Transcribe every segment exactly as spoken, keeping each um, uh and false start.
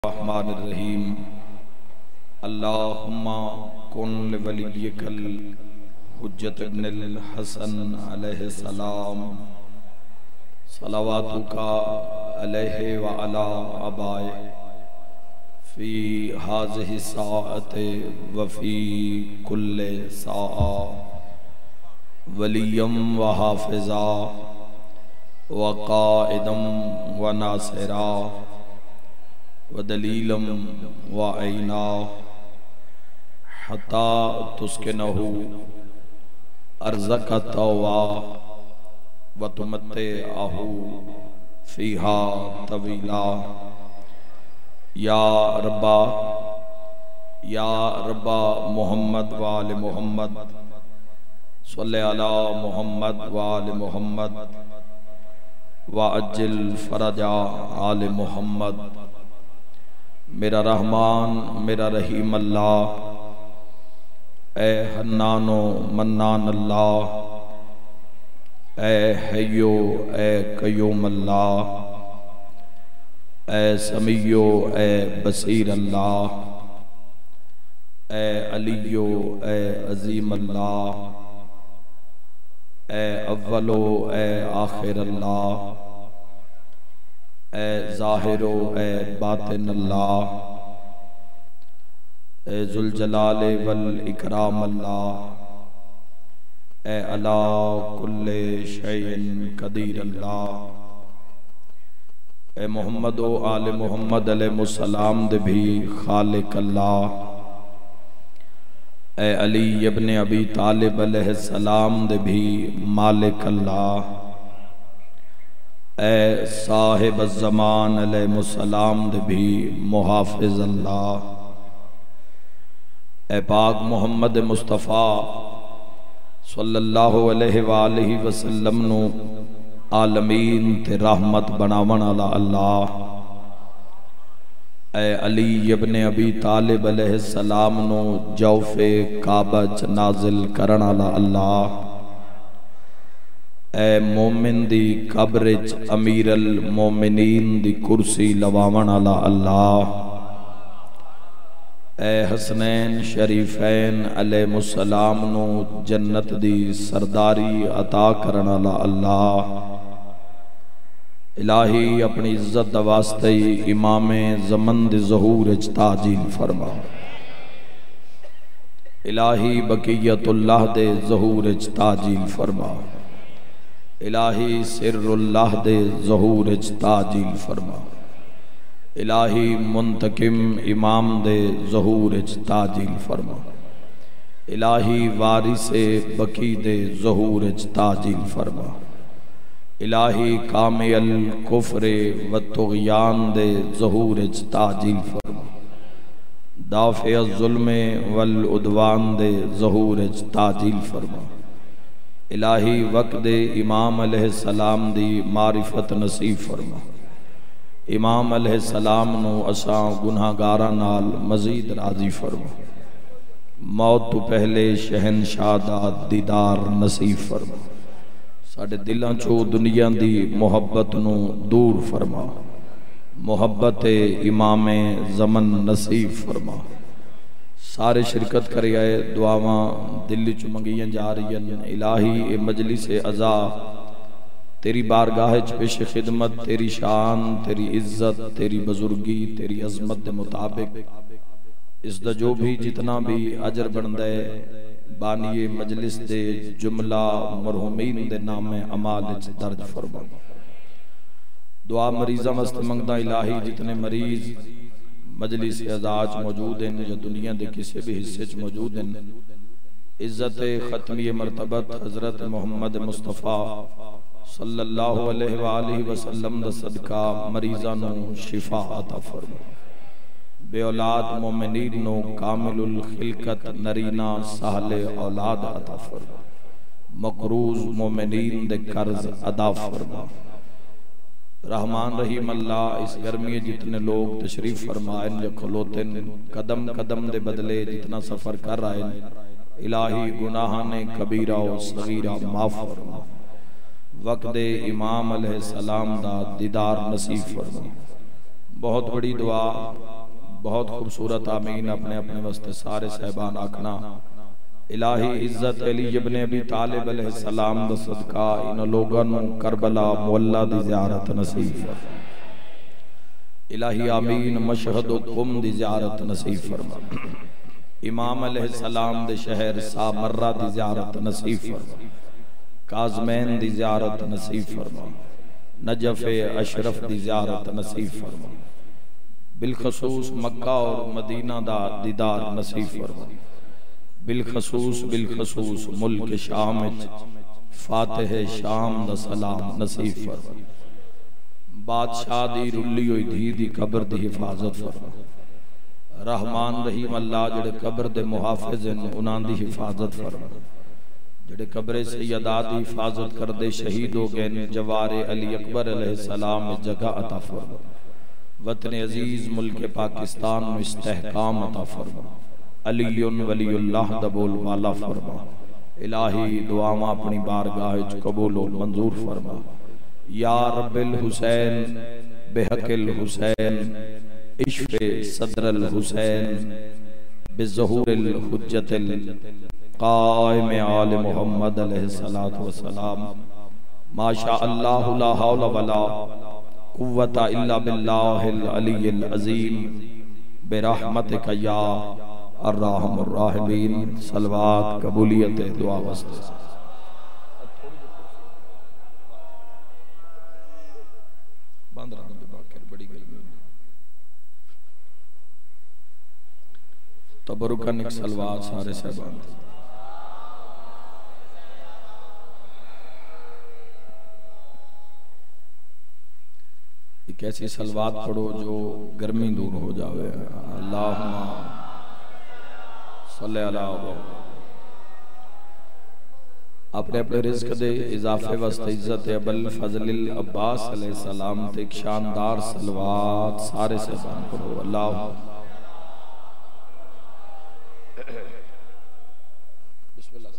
الرحمن الرحیم اللہم کن لولیک الحجت ابن الحسن علیہ السلام صلواتک علیہ وعلا آبائے فی ہذہ الساعۃ وفی کل ساعہ ولیم وحافظا وقائدم وناصرا ودلیلم وعینا حتی تسکنہو ارزق تووا وتمتعہو فیہا طویلا یا ربا یا ربا محمد وآل محمد صلی علی محمد وآل محمد وعجل فرجا آل محمد۔ میرا رحمان میرا رحیم اللہ، اے حنان و منان اللہ، اے حیو اے قیوم اللہ، اے سمیو اے بصیر اللہ، اے علیو اے عظیم اللہ، اے اولو اے آخر اللہ، اے ظاہر و اے باطن اللہ، اے ذوالجلال والاکرام اللہ، اے علا کل شیء قدیر اللہ، اے محمد و آل محمد علیہ السلام دے بھی خالق اللہ، اے علی ابن ابی طالب علیہ السلام دے بھی مالک اللہ، اے صاحب الزمان علیہ السلام دے بھی محافظ اللہ، اے پاک محمد مصطفیٰ صلی اللہ علیہ وآلہ وسلم نو عالمین تے رحمت بناون والا اللہ، اے علی ابن ابی طالب علیہ السلام نو جوف کعبہ چ نازل کرن والا اللہ، اے مومن دی قبرچ امیر المومنین دی کرسی لواون والا اللہ، اے حسنین شریفین علیہ السلام نو جنت دی سرداری عطا کرن والا اللہ، الہی اپنی عزت واسطے امام زمن دی ظہور اچ تعجیل فرما، الہی بقیت اللہ دے ظہور اچ تعجیل فرما، الہی سر اللہ دے ظہور اچ تعجیل فرما، الہی منتقم امام دے ظہور اچ تعجیل فرما، الہی وارث بقی دے ظہور اچ تعجیل فرما، الہی کامل الکفر والطغیان دے ظہور اچ تعجیل فرما، دافع الظلم والعدوان دے ظہور اچ تعجیل فرما، الہی وقت امام علیہ السلام دی معرفت نصیب فرما، امام علیہ السلام نو اساں گناہگاراں نال مزید راضی فرما، موت تو پہلے شہنشاہ دا دیدار نصیب فرما، ساڑھے دلاں چو دنیا دی محبت نو دور فرما، محبت امام زمن نصیب فرما، سارے شرکت کرے آئے دعاواں دلی چو منگیاں جا رہی ہیں، الہی اے مجلس عزا تیری بارگاہ چ پیش خدمت، تیری شان، تیری عزت، تیری بزرگی، تیری عظمت دے مطابق اس دا جو بھی جتنا بھی عجر بندے بانی مجلس دے جملہ مرحومین دے نام عمال چ درج فرما، دعا مریضہ مست منگدہ الہی جتنے مریض مجلس اعزاز موجود ہیں یا دنیا دے کسی بھی حصے چ موجود ہیں، عزت ختمی مرتبت حضرت محمد مصطفیٰ صلی اللہ علیہ وآلہ وسلم دا صدقہ مریضانو شفا عطا فرما، بے اولاد مومنین نو کامل الخلقت نرینا سہل اولاد عطا فرما، مقروض مومنین دے قرض ادا فرما، رحمان رحیم اللہ اس گرمی جتنے لوگ تشریف فرمائیں یا کھلوتن قدم قدم دے بدلے جتنا سفر کر رہے ہیں، الہی گناہاں کبیرہ و صغیرہ معاف فرما، وقت امام علیہ السلام دا دیدار نصیب فرما، بہت بڑی دعا، بہت خوبصورت آمین اپنے اپنے واسطے سارے صاحبان آکھنا۔ الہی عزت علی ابن ابی طالب علیہ السلام دا صدقہ ان لوگوں کربلا مولا دی زیارت نصیب فرما۔ الہی آمین مشہد و قم دی زیارت نصیب فرما۔ امام علیہ السلام دے شہر سامرہ دی زیارت نصیب فرما۔ کاظمین دی زیارت نصیب فرما۔ نجف اشرف دی زیارت نصیب فرما۔ بالخصوص مکہ اور مدینہ دا دیدار نصیب فرما۔ بالخصوص بالخصوص ملک شام فاتح شام دا سلام نصیب فرما۔ بادشاہ دی رلی ہوئی دھی دی قبر دی حفاظت فرما۔ رحمان رحیم اللہ جڑے قبر دے محافظ ہیں انہاں دی حفاظت فرما۔ جڑے قبر سیدہ دی حفاظت کر دے شہید ہو گئے جوار علی اکبر علیہ السلام جگہ عطا فرما۔ وطن عزیز ملک پاکستان میں استحکام عطا فرما۔ علی ولی اللہ دبول والا فرما۔ الہی دعاواں اپنی بارگاہ قبول و منظور فرما۔ یا رب الحسین بحق الحسین اشف صدر الحسین بظہور الحجت القائم آل محمد علیہ السلام۔ ما شاء اللہ لا حول ولا قوت الا باللہ العلی العظیم برحمتک یا الرحم الراحمین۔ صلوات قبولیت دعا واسطے باندھ رہا ہوں باکر بڑی گرمی تبرکن ایک صلوات سارے صاحبان۔ ایک ایسی صلوات پڑھو جو گرمی دور ہو جاوے۔ اللہم صلی اللہ علیہ وسلم۔ اپنے اپنے رزق دے اضافے وسط عزت ابل فضل العباس علیہ السلام تے ایک شاندار صلوات سارے صاحبان پڑھو۔ اللہ بسم اللہ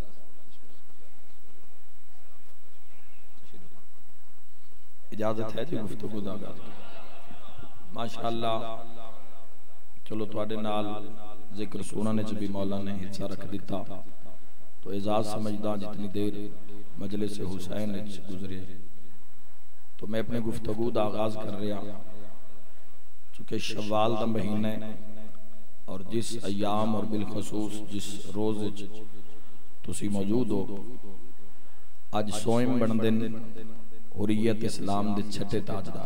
اجازت ہے جی گفتگو دا گا ماشاءاللہ۔ چلو تواڈے نال ذکر سنانے چ بھی مولا نے حصہ رکھ دیتا تو اعزاز سمجھدا جتنی دیر مجلس حسین گزرے تو میں اپنے گفتگو دا آغاز کر رہا چونکہ شوال دا مہینہ اور جس ایام اور بالخصوص جس روز تسی موجود ہو آج سوئم بن دن حریت اسلام دے چھٹے تاجدار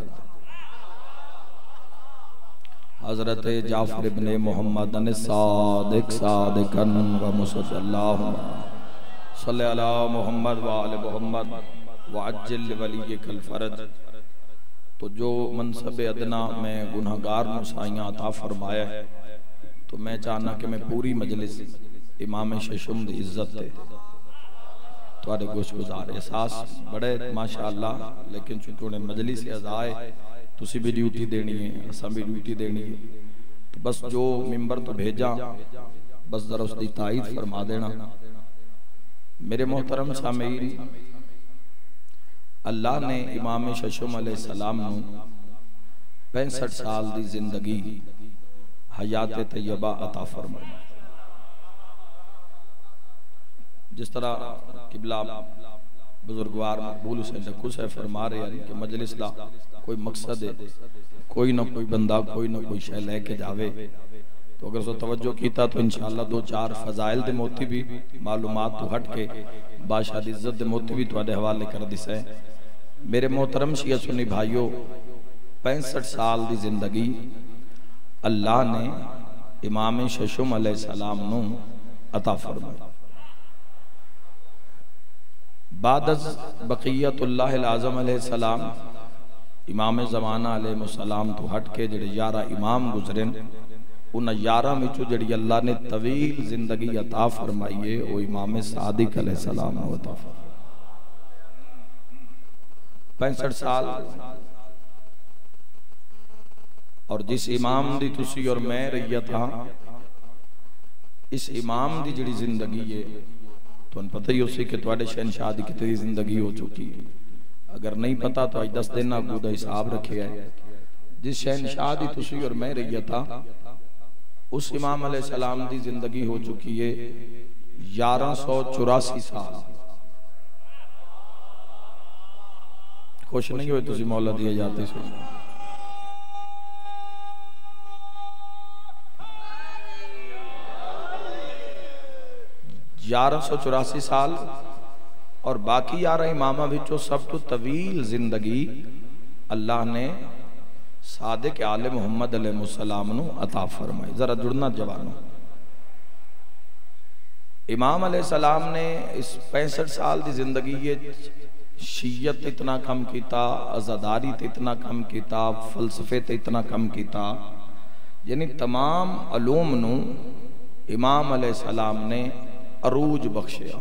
حضرت جعفر ابن محمد صادق صادقاً و مصد اللہم صلی اللہ محمد و آل محمد وعجل ولیک الفرد۔ تو جو منصب ادنا میں گناہگار مسائیاں عطا فرمایا ہے تو میں چاہنا کہ میں پوری مجلس امام ششم دی عزت تے توارے گوش گزار احساس بڑے ماشاءاللہ، لیکن چونکہ انہیں مجلس ازائے تسی بھی ڈیوٹی دینی ہے اساں بھی ڈیوٹی دینی ہے تو بس جو ممبر تو بھیجا بس ذرا اس دی تائید فرما دینا۔ میرے محترم سامعین، اللہ نے امام ششم علیہ السلام نو پینسٹھ سال دی زندگی حیات طیبہ عطا فرمائی۔ جس طرح قبلہ بزرگوار مقبول حسین ڈکو سے فرما رہے ہیں کہ مجلس لا کوئی مقصد ہے، کوئی نہ کوئی بندہ کوئی نہ کوئی شے لے کے جاوے تو اگر سو توجہ کیتا تو انشاءاللہ دو چار فضائل دے موتی بھی معلومات تو ہٹ کے بادشاہ دی عزت دے موتی بھی تو اڈے حوالے کر دیسے۔ میرے محترم شیعہ سنی بھائیو، پینسٹھ سال دی زندگی اللہ نے امام ششم علیہ السلام نو عطا فرمائی۔ بعد از بقیت اللہ العظم علیہ السلام امام زمانہ علیہ السلام تو ہٹ کے جڑے یارہ امام گزرن انہا یارہ میں چو جڑی اللہ نے طویل زندگی عطا فرمائیے وہ امام صادق علیہ السلام عطا فرمائیے۔ پینسٹھ سال اور جس امام دی تسی اور میں رہیت ہاں اس امام دی جڑی زندگی ہے تو ان پتہ ہی ہو سی کہ توڑے شہنشاہ دی کتنی زندگی ہو چکی ہے۔ اگر نہیں پتا تو آج دس دینا گودہ حساب رکھے ہے جس شہنشاہ دی تسی اور میں رہیتا اس امام علیہ السلام دی زندگی ہو چکی ہے گیارہ سو چوراسی سال. خوش نہیں ہوئے تسی مولا دیے جاتے سن. گیارہ سو چوراسی سال اور باقی یارہ امامہ بچو سب تو طویل زندگی اللہ نے صادق آل محمد علیہ السلام نو عطا فرمائی. ذرا جڑنا جوانوں. امام علیہ السلام نے اس پینسٹھ سال دی زندگی یہ شیعت اتنا کم کیتا, عزاداری تے اتنا کم کیتا, فلسفے تے اتنا کم کیتا, یعنی تمام علوم نو امام علیہ السلام نے عروج بخشیا.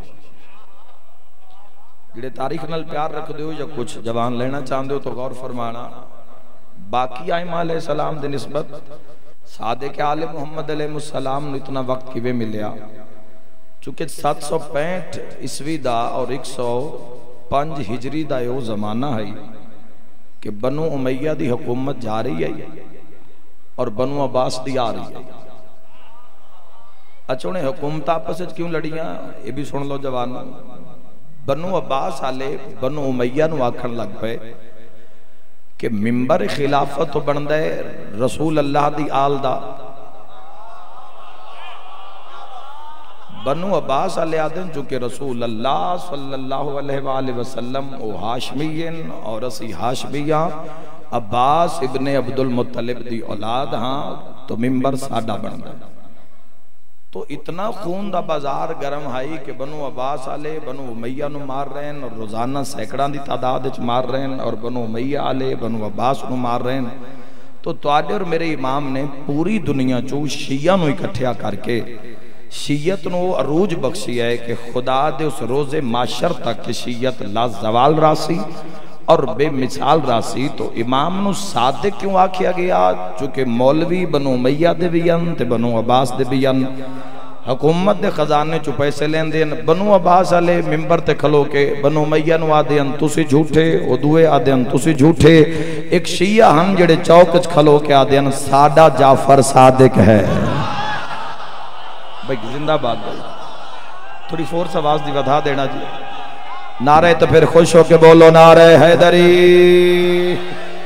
جڑے تاریخ نال پیار رکھ دیو یا کچھ جوان لینا چاہن دیو تو غور فرمانا. باقی ائمہ علیہ السلام دے نسبت صادق آل محمد علیہ السلام نے اتنا وقت کیویں ملیا چونکہ سات سو پینٹ عیسوی دا اور ایک سو پانچ ہجری دا یہ زمانہ ہے کہ بنو امیہ دی حکومت جا رہی ہے اور بنو عباس دی آ رہی ہے. اچھا انہیں حکومت آپس سے کیوں لڑیاں یہ بھی سن لو جوانوں. بنو عباس آلے بنو امیہ نو آکھن لگ پے کہ ممبر خلافت تو بندے رسول اللہ دی آل دا. بنو عباس علیہ آدم چونکہ رسول اللہ صلی اللہ علیہ وآلہ وسلم او ہاشمین اور اسی ہاشمیاں عباس ابن عبد المطلب دی اولاد ہاں تو ممبر ساڈا بندہ. تو اتنا خون دا بازار گرم ہائی کہ بنو عباس آلے بنو امیہ نو مار رہے ہیں اور روزانہ سینکڑوں دی تعداد وچ مار رہے ہیں اور بنو امیہ آلے بنو عباس نو مار رہے ہیں. تو تواڈے اور میرے امام نے پوری دنیا چوں شیعہ نو اکٹھیا کر کے شیعت نو عروج بخشی ہے کہ خدا دے اس روز معاشر تک شیعت لا زوال راسی اور بے مثال راسی. تو امام نو صادق کیوں آکھیا گیا چونکہ مولوی بنو امیہ دے بیان تے بنو عباس دے بیان حکومت دے خزانے چو پیسے لین دین. بنو عباس علیہ ممبر تے کھلو کے بنو امیہ نو آدھین تسی جھوٹے او دوے آدھین تسی جھوٹے. ایک شیعہ ہم جڑے چوکچ کھلو کے آدھین ساڈا جعفر صادق ہے. بھائی زندہ بات بھائی تھوڑی فورس آواز دی ودھا دینا جی. نعرہ تو پھر خوش ہو کے بولو نعرہ حیدری.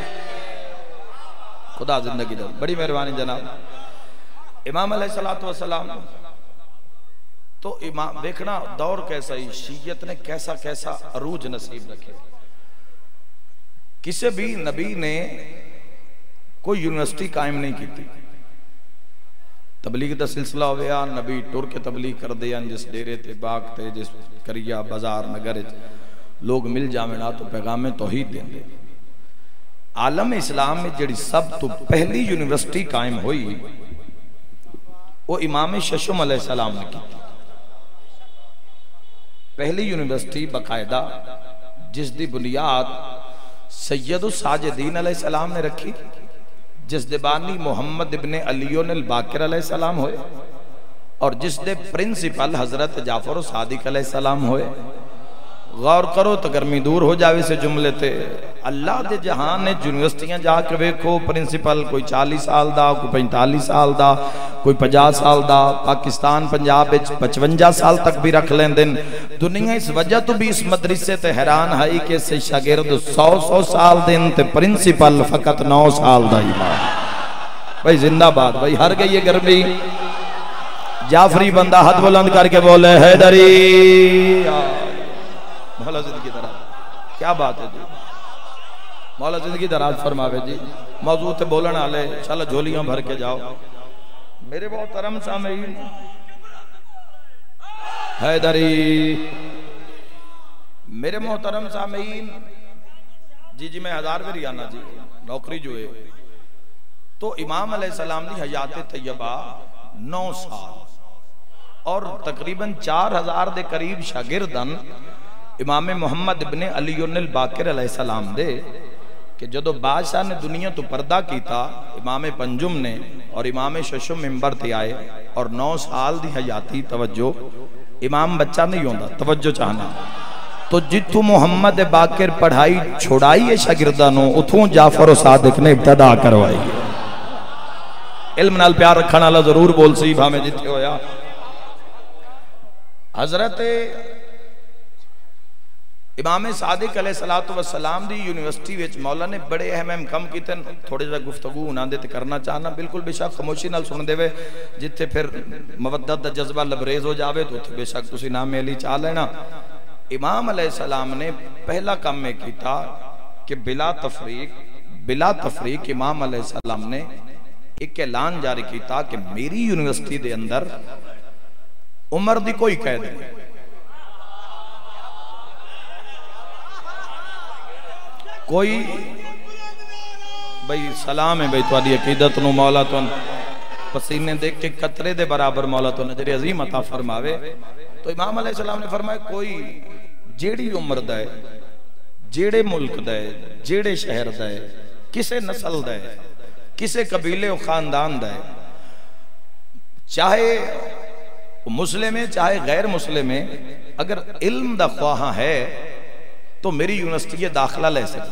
خدا زندگی دے بڑی مہربانی جناب. امام علیہ السلام تو امام دیکھنا دور کیسا ہی شیعت نے کیسا کیسا عروج نصیب رکھے. کسی بھی نبی نے کوئی یونیورسٹی قائم نہیں کی تھی. تبلیغ دا سلسلہ ہویا نبی ٹور کے تبلیغ کر دیا جس ڈیرے تے باغ تے جس کریا بازار نگر لوگ مل جامنا تو پیغام توحید دیں دے. عالم اسلام میں جڑی سب تو پہلی یونیورسٹی قائم ہوئی وہ امام ششم علیہ السلام نے کی. پہلی یونیورسٹی باقاعدہ جس دی بنیاد سید الساجدین علیہ السلام نے رکھی, جس دے بانی محمد ابن علیون الباقر علیہ السلام ہوئے اور جس دے پرنسپل حضرت جعفر و صادق علیہ السلام ہوئے. غور کرو تو گرمی دور ہو جاوے سے جملے تے. اللہ دے جہان نے یونیورسٹیاں جا کے ویکھو پرنسپل کوئی چالیس سال دا, کوئی پینتالیس سال دا, کوئی پچاس سال دا. پاکستان پنجاب وچ پچونجا سال تک بھی رکھ لین دن. دنیا اس وجہ تو بھی اس مدرسے تے حیران ہے کہ سے شاگرد سو سو سال دن تے پرنسپل فقط نو سال دا امام. بھائی زندہ باد بھائی ہر گئی یہ گرمی. جعفری بندہ ہاتھ بلند کر کے بولے حیدری. مولا زندگی دراز. کیا بات ہے جی, مولا زندگی دراز فرماوے جی. موضوع تے بولن آلے چل جھولیاں بھر کے جاؤ. میرے محترم سامعین حیدری, میرے محترم سامعین جی جی میں ہزار بھی ریانا جی نوکری جو ہے. تو امام علیہ السلام نے حیات طیبہ نو سال اور تقریباً چار ہزار دے قریب شاگردن امام محمد ابن علیون الباقر علیہ السلام دے کہ جدو بادشاہ نے دنیا تو پردہ کیتا امام پنجم نے اور امام ششم ممبر تے آئے اور نو سال دی حیاتی. توجہ امام بچہ نہیں ہوندہ, توجہ چاہنا. تو جتوں محمد باقر پڑھائی چھوڑائی ہے شاگردانوں اتھوں جعفر و صادق نے ابتدا کروائی ہے۔ علم نال پیار رکھنا اللہ ضرور بول سی بھا میں جتے ہویا۔ حضرت امام صادق علیہ السلام دی یونیورسٹی ویچ مولا نے بڑے اہم اہم کم کی تن تھوڑے جا گفتگو انہاں دے تے کرنا چاہنا بالکل بے شک خاموشی نال سن دے وے جتے پھر مودت دا جذبہ لبریز ہو جاوے تو بے شک تسی نام علی چاہ لینا۔ امام علیہ السلام نے پہلا کام میں کیتا کہ بلا تفریق بلا تفریق امام علیہ السلام نے ایک اعلان جاری کیتا کہ میری یونیورسٹی دے اندر عمر دی کوئی قید نہیں، کوئی بھئی سلام ہے بھئی تو آدھی عقیدت نو مولا تو پسینے دیکھ کے قطرے دے برابر مولا تو نجر عظیم عطا فرماوے۔ تو امام علیہ السلام نے فرمایا کوئی جیڑی عمر دائے جیڑے ملک دائے جیڑے شہر دائے کسے نسل دائے کسے قبیلے و خاندان دائے چاہے مسلم ہے چاہے غیر مسلم ہے اگر علم دا خواہاں ہے تو میری یونیورسٹی داخلہ لے سکتے۔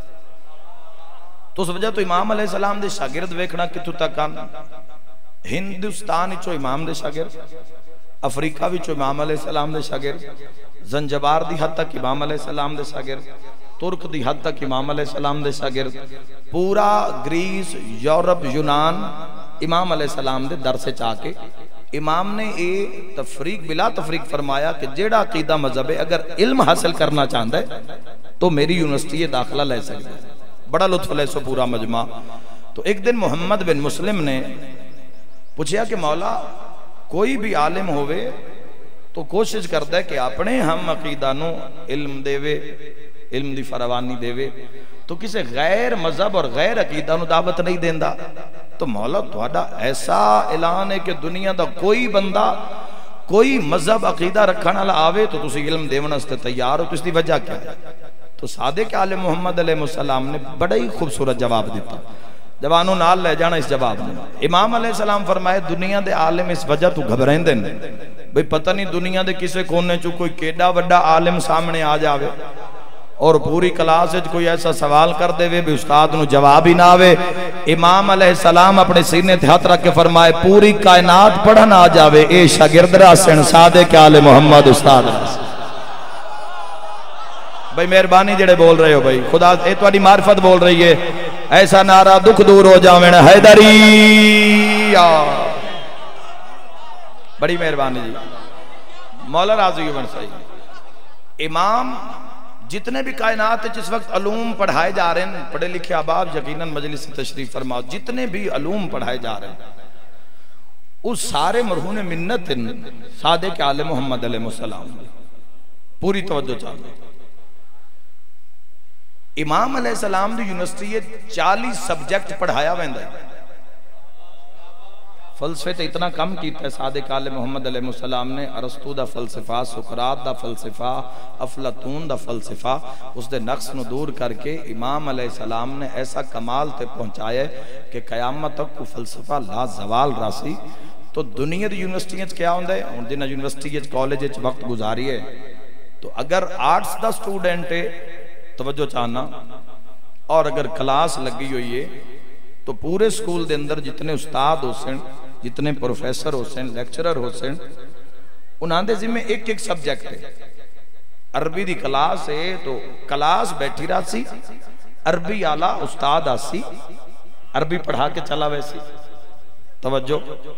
تو اس وجہ تو امام علیہ السلام دے شاگرد ویکھنا کتوں تک آنا ہندوستان چو امام دے شاگرد، افریقہ بھی چو امام علیہ السلام دے شاگرد، زنجبار دی حد تک امام علیہ السلام دے شاگرد، ترک دی حد تک امام علیہ السلام دے شاگرد، پورا گریس یورپ یونان امام علیہ السلام دے در سے چاہ کے امام نے اے تفریق بلا تفریق فرمایا کہ جیڑا عقیدہ مذہب ہے اگر علم حاصل کرنا چاہتا ہے تو میری یونیورسٹی داخلہ لے سکتا ہے۔ بڑا لطف لے سو پورا مجمع۔ تو ایک دن محمد بن مسلم نے پوچھیا کہ مولا کوئی بھی عالم ہوئے تو کوشش کرتا ہے کہ اپنے ہم عقیدہ نو علم دے وے علم دی فراوانی دے وے تو کسے غیر مذہب اور غیر عقیدہ نو دعوت نہیں دیندہ۔ تو مولا توڑا ایسا اعلان ہے کہ دنیا دا کوئی بندہ کوئی مذہب عقیدہ رکھنا آوے تو تسی علم دیونا سے تیار ہو تو اس دی وجہ کیا ہے؟ تو صادق عالم محمد علیہ السلام نے بڑا ہی خوبصورت جواب دیتا، جوانوں نال لے جانا اس جواب میں۔ امام علیہ السلام فرمائے دنیا دے عالم اس وجہ تو گھبرائیں دیں بھئی پتہ نہیں دنیا دے کسے کونے چو کوئی کیڑا وڈا عالم سامنے آ جاوے اور پوری کلاس وچ کوئی ایسا سوال کر دے وے بھی استاد نو جواب ہی نہ آوے۔ امام علیہ السلام اپنے سینے تے ہاتھ رکھ کے فرمائے پوری کائنات پڑھن آ جاوے اے شاگرد راسن صادق عالم محمد استاد راسن۔ بھئی مہربانی جڑے بول رہے ہو بھئی خدا اے تواڈی معرفت بول رہی ہے، ایسا نعرہ دکھ دور ہو جاویں حیدری بڑی مہربانی جی مولا راضی بن صحیح۔ امام جتنے بھی کائنات جس وقت علوم پڑھائے جا رہے ہیں پڑھے لکھے احباب یقیناً مجلس تشریف فرماؤ جتنے بھی علوم پڑھائے جا رہے ہیں اس سارے مرہون منت صادق عالم محمد علیہ السلام پوری توجہ چاہتے امام علیہ السلام دی یونیورسٹی چالیس سبجیکٹ پڑھایا ویندہ ہے۔ فلسفے تے اتنا کم کیتا ہے صادق عالم محمد علیہ السلام نے ارسطو دا فلسفہ، سقراط دا فلسفہ، افلاطون دا فلسفہ اس دے نقص نو دور کر کے امام علیہ السلام نے ایسا کمال تے پہنچائے کہ قیامت تک کو فلسفہ لا زوال راسی۔ تو دنیا دی یونیورسٹیاں کیا ہوندے ہیں ان دن یونیورسٹی کالج وقت گزاری ہے تو اگر آرٹس دا سٹوڈنٹ ہے توجہ چاہنا اور اگر کلاس لگی ہوئی ہے تو پورے سکول دے اندر جتنے استاد ہو سن جتنے پروفیسر ہو سن لیکچرر ہو سن انہاں دے ذمہ ایک ایک سبجیکٹ ہے۔ عربی دی کلاس ہے تو کلاس بیٹھی رہا سی عربی آلہ استاد آسی عربی پڑھا کے چلا ویسی توجہ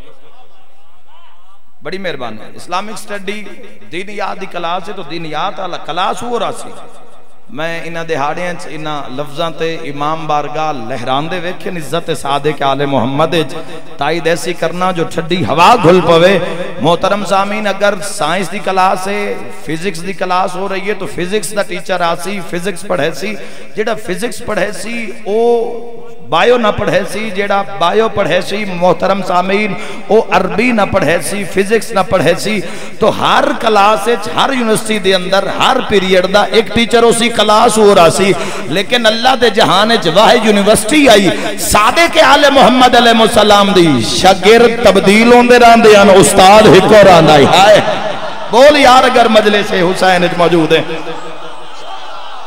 بڑی مہربانی ہے۔ اسلامک سٹڈی دینیات دی کلاس ہے تو دینیات آلہ کلاس ہو رہا سی۔ میں انہ دہاڑیاں انہ لفظاں تے امام بارگاہ لہران دے ویکھیں عزت صادق عالم محمد تائید ایسی کرنا جو ٹھڈی ہوا گھل پوے۔ محترم سامین اگر سائنس دی کلاس ہے فزکس دی کلاس ہو رہی ہے تو فزکس دا ٹیچر آسی فزکس پڑھے سی جیڑا فزکس پڑھے سی او بائیو نہ پڑھے سی جیڑا بائیو پڑھے سی محترم سامین او عربی نہ پڑھے سی فزکس نہ پڑھے سی تو ہر کلاس ہر یونیورسٹی دے اندر ہر پیریڈ دا ایک ٹیچر اسی کلاس ہو رہا سی لیکن اللہ دے جہانے واحد یونیورسٹی آئی صادق عالم محمد علیہ السلام دی شاگرد تبدیل ہوندے رہندے ہیں استاد ہکو راندائی ہائے بول یار اگر مجلس حسین موجود ہیں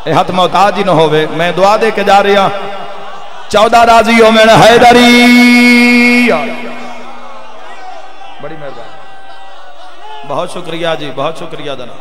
اے ہاتھ محتاج ہی نہ ہوئے. میں دعا دے کے جا رہا چودہ راضی ہو میں حیدری. بڑی مہربانی, بہت شکریہ جی, بہت شکریہ جناب.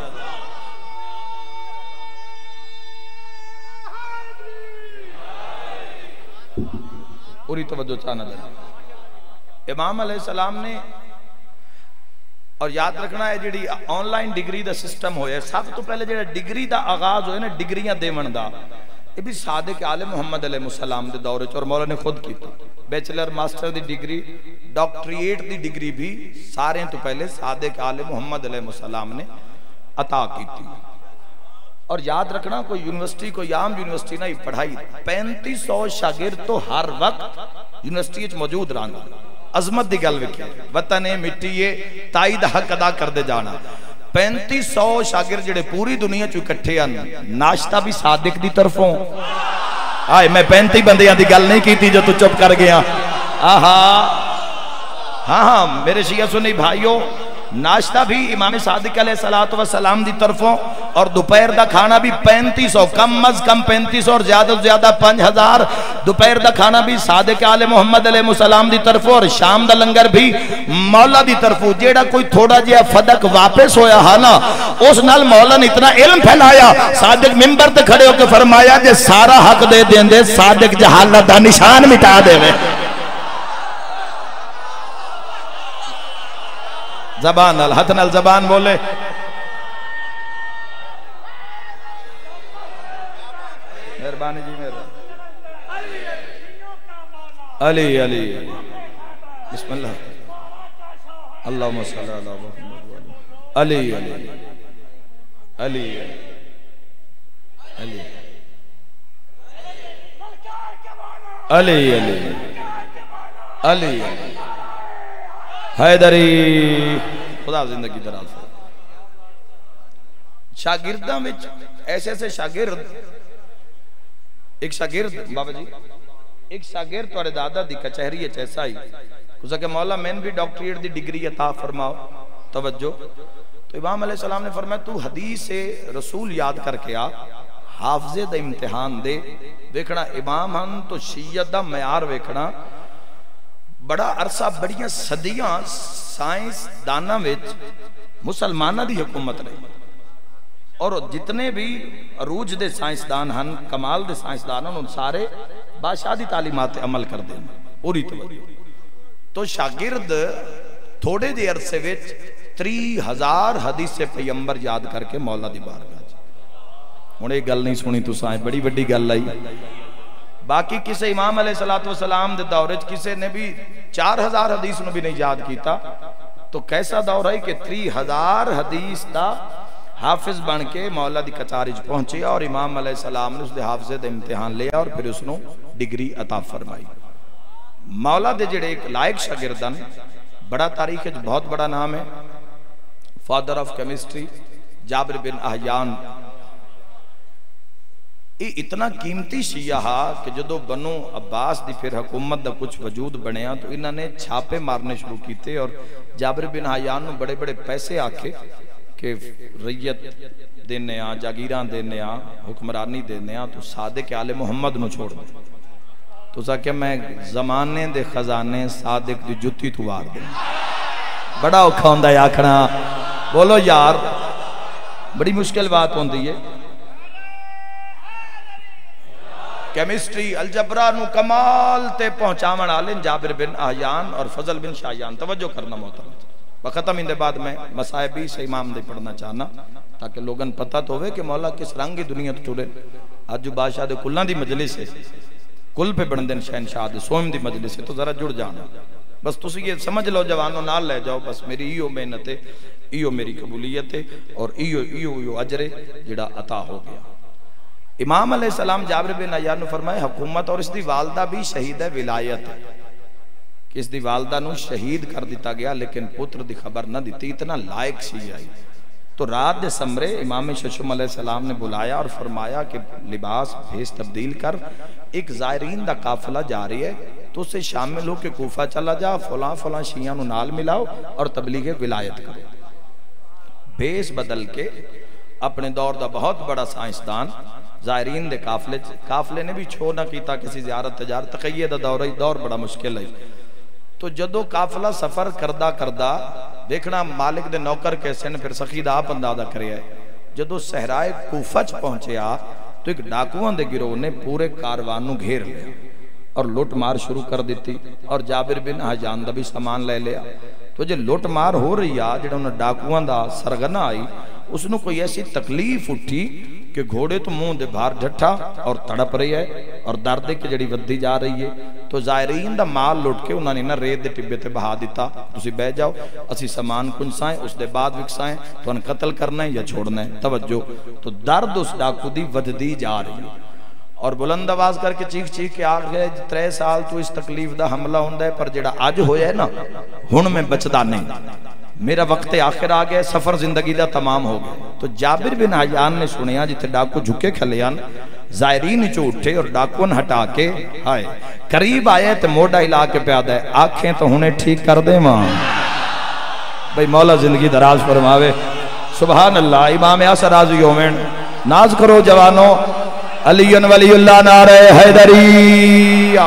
پوری توجہ چاہنا جناب. امام علیہ السلام نے, اور یاد رکھنا ہے جڑی آن لائن ڈگری دا سسٹم ہویا ہے, سب تو پہلے جڑا ڈگری دا آغاز ہویا نا ڈگریاں دیون دا, یہ بھی صادق آل محمد علیہ السلام دے دورے اور مولا نے خود کیتا. بیچلر ماسٹر دی ڈگری, ڈاکٹریٹ دی ڈگری بھی سارے تو پہلے صادق آل محمد علیہ السلام نے عطا کیتی. اور یاد رکھنا کوئی یونیورسٹی, کوئی عام یونیورسٹی نہ پڑھائی, پینتیس سو شاگرد تو ہر وقت یونیورسٹی اچ موجود رہنا. عظمت دی گل وکھی, وطن مٹیے تائید حق ادا کر دے جانا. پینتیس سو شاگرد جڑے پوری دنیا چو اکٹھے ہیں, ناشتہ بھی صادق دی طرفوں. آئے میں پینتی بندیاں دی گل نہیں کی تھی جو تو چپ کر گیا. آہا ہاں ہاں میرے شیعہ سنی بھائیوں, ناشتہ بھی امام صادق علیہ السلام دی طرفوں, اور دوپہر دا کھانا بھی پینتیس سو, کم از کم پینتیس سو اور زیادہ سے زیادہ پانچ ہزار. دوپہر دا کھانا بھی صادق آل محمد علیہ السلام دی طرفوں, اور شام دا لنگر بھی مولا دی طرفوں. جیڑا کوئی تھوڑا جیا فدق واپس ہویا ہا نا, اس نال مولا نے اتنا علم پھیلایا, صادق ممبر تے کھڑے ہو کے فرمایا جے سارا حق دے دیں دے, صادق جہالت دا نشان مٹا دے وے. زبان نال, ہتھ نال زبان بولے. مہربانی جی, مہربانی. علی علی بسم اللہ, اللہم صلی اللہ محمد. علی علی علی علی علی علی علی حیدری. خدا زندگی دراز. شاگرداں وچ ایسے ایسے شاگرد, ایک شاگرد بابا جی, ایک شاگرد توڑے دادا دی کچہری ہے چیسا ہی کسا کہ مولا میں بھی ڈاکٹریٹ دی ڈگری عطا فرماؤ. توجہ, تو امام علیہ السلام نے فرمایا تو حدیث رسول یاد کر کے آ, حافظے دا امتحان دے. ویکھنا امام ہن تو شیعت دا معیار ویکھنا, بڑا عرصہ بڑیاں صدیاں سائنس دانا وچ مسلمانہ دی حکومت رہی, اور جتنے بھی عروج دے سائنسدان ہن, کمال دے سائنسدان ہن, ان سارے بادشاہ دی تعلیمات عمل کر دیں پوری توجہ. تو شاگرد تھوڑے دے عرصے وچ تری ہزار حدیث پیغمبر یاد کر کے مولا دی بارگاہ. ہن ایک گل نہیں سنی تو سائیں, بڑی بڑی گل آئی. باقی کسے امام علیہ السلام دے دورج کسے نے بھی چار ہزار حدیث نو بھی نہیں یاد کیتا, تو کیسا دور ہے کہ تری ہزار حدیث دا حافظ بن کے مولا دی کچارج پہنچے, اور امام علیہ السلام نے اس دے حافظے دے امتحان لیا اور پھر اس نو ڈگری عطا فرمائی. مولا دے جڑے ایک لائق شاگردن, بڑا تاریخ ہے, بہت بڑا نام ہے, father of chemistry Jabir bin Hayyan. یہ اتنا قیمتی شیعہ ہا کہ جدو بنو عباس دی پھر حکومت دا کچھ وجود بنیا, تو انہوں نے چھاپے مارنے شروع کیتے, اور جابر بن احیان نو بڑے بڑے پیسے آکے کہ ریت دینے آ, جاگیران دینے آ, حکمرانی دینے آ, تو صادق آل محمد نو چھوڑ دے. تو سا کہ میں زمانے دے خزانے صادق دی جتی تو وار دے. بڑا اوکھا ہوندہ ہے آکھنا, بولو یار, بڑی مشکل بات ہوندی ہے. کیمسٹری الجبرہ نو کمال تے پہنچاون آلن جابر بن احیان اور فضل بن شایان. توجہ کرنا محترم, ختم اندے بعد میں مسائبی سے امام دے پڑھنا چاہنا تاکہ لوگن پتہ تو ہوئے کہ مولا کس رنگی دنیا تو چلے. آج جو بادشاہ دے کلان دی مجلس ہے, کل پہ بڑھندن شہنشاہ دے سوئم دی مجلس ہے, تو ذرا جڑ جانا. بس تسی یہ سمجھ لو جوانوں نال لے جاؤ, بس میری ایو محنت ہے, ایو میری قبولیت ہے, اور ایو ایو ایو عجر جڑا عطا ہو گیا. امام علیہ السلام جابر بن احیان نے فرمائے حکومت اور اس دی والدہ بھی شہید ہے ولایت ہے, کہ اس دی والدہ نو شہید کر دیتا گیا لیکن پتر دی خبر نہ دیتی, اتنا لائق سی آئی. تو رات دے سمرے امام ششم علیہ السلام نے بلایا اور فرمایا کہ لباس بھیس تبدیل کر, ایک زائرین دا قافلہ جا رہی ہے, تو اسے شامل ہو کہ کوفہ چلا جا, فلاں فلاں شیعہ نو نال ملاؤ اور تبلیغ ولایت کرو. بھیس بدل کے اپنے دور دا بہت بڑا سائنسدان زائرین دے قافلے قافلے نے بھی چھو نہ کیتا کسی زیارت تجارت تقیید دور دور بڑا مشکل ہے. تو جدو قافلہ سفر کردہ کردہ دیکھنا مالک دے نوکر کیسے نے پھر سخید آپ اندازہ کریا ہے. جدو صحرائے کوفہ چ پہنچیا تو ایک ڈاکوان دے گروہ نے پورے کاروان نو گھیر لیا اور لوٹ مار شروع کر دیتی اور جابر بن حیان دا بھی سامان لے لیا. تو جے لوٹ مار ہو رہی آ جڑا انہوں ڈاکوان دا سرغنہ آئی اس نے کوئی ایسی تکلیف اٹھی کہ گھوڑے تو منہ دے بھار ڈھٹھا اور تڑپ رہی ہے اور دردے کی جڑی ودی جا رہی ہے. تو زائرین دا مال لوٹ کے انہوں نے نا ریت دے ٹبے تے بہا دیتا تسی بہ جاؤ اسی سامان کنسائیں اس دے بعد وکسائیں تو ان قتل کرنا ہے یا چھوڑنا ہے. توجہ تو درد اس ڈاکو دی ودی جا رہی ہے اور بلند آواز کر کے چیخ چیخ کے آگ گئے ترے سال تو اس تکلیف دا حملہ ہوندہ ہے پر جڑا آج ہویا ہے نا ہن میں بچدا نہیں میرا وقت آخر آ گیا سفر زندگی دا تمام ہو گیا. تو جابر بن حیان نے سنیا جتے ڈاکو جھکے کھلیان زائرین چو اٹھے اور ڈاکون ہٹا کے آئے قریب آئے تو موڑا ہلا کے پیادہ ہے آنکھیں تو انہیں ٹھیک کر دے ماں بھئی مولا زندگی دراز فرماوے. سبحان اللہ. امام یاسر راضی یومین ناز کرو جوانوں علی ولی اللہ نعرہ حیدری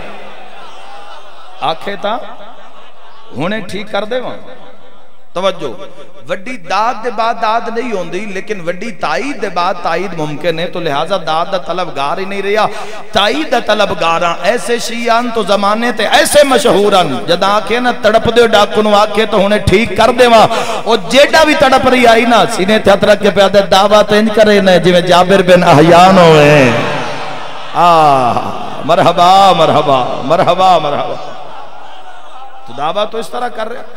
آنکھیں تا انہیں ٹھیک کر دے ماں. توجہ وڈی داد دے بعد داد نہیں ہوندی لیکن وڈی تائید دے بعد تائید ممکن ہے. تو لہٰذا داد دا طلبگار ہی نہیں رہا تائید دا طلبگاراں ایسے شیعان تو زمانے تے ایسے مشہوران جد آنکھیں نا تڑپ دے ڈاکنو آنکھیں تو انہیں ٹھیک کر دے وہاں اور جیڑا بھی تڑپ رہی آئی نا سینے تھے رکھ کے پیادے دعویٰ انج کرے نا جی میں جابر بن حیان ہوئے آہ مرحبا مرحبا مرحبا مرحبا. تو دعویٰ تو اس طرح کر رہے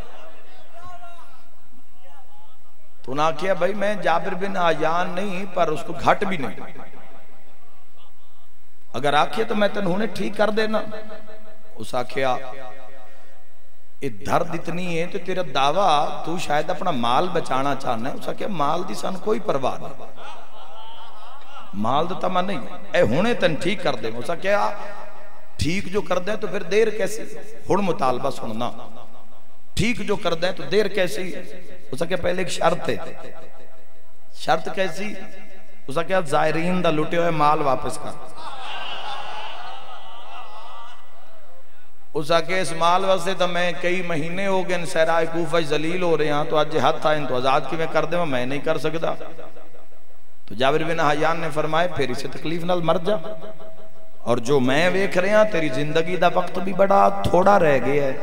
تو انہاں کیا بھئی میں جابر بن حیان نہیں پر اس کو گھٹ بھی نہیں اگر آکھے تو میں تنہوں نے ٹھیک کر دینا. اس آکھیا یہ درد اتنی ہے تو تیرا دعویٰ تو شاید اپنا مال بچانا چاہنا ہے. اس آکھیا مال دی سان کوئی پرواہ نہیں مال دا تمہ نہیں اے ہونے تن ٹھیک کر دے. اس آکھیا ٹھیک جو کر دیں تو پھر دیر کیسی ہن مطالبہ سننا ٹھیک جو کر دیں تو دیر کیسی. اس کا پہلے ایک شرط ہے شرط کیسی اس کا زائرین دا لٹے ہوئے مال واپس کر. اس کا اس مال واسطے تو میں کئی مہینے ہو گئے صحرائے کوفہ ذلیل ہو رہے ہیں تو آج ہاتھ آئیں تو آزاد کی میں کر دیں میں نہیں کر سکتا. تو جابر بن حیان نے فرمائے پھر اسے تکلیف نال مر جا اور جو میں ویکھ رہے ہیں تیری زندگی دا وقت بھی بڑا تھوڑا رہ گیا ہے.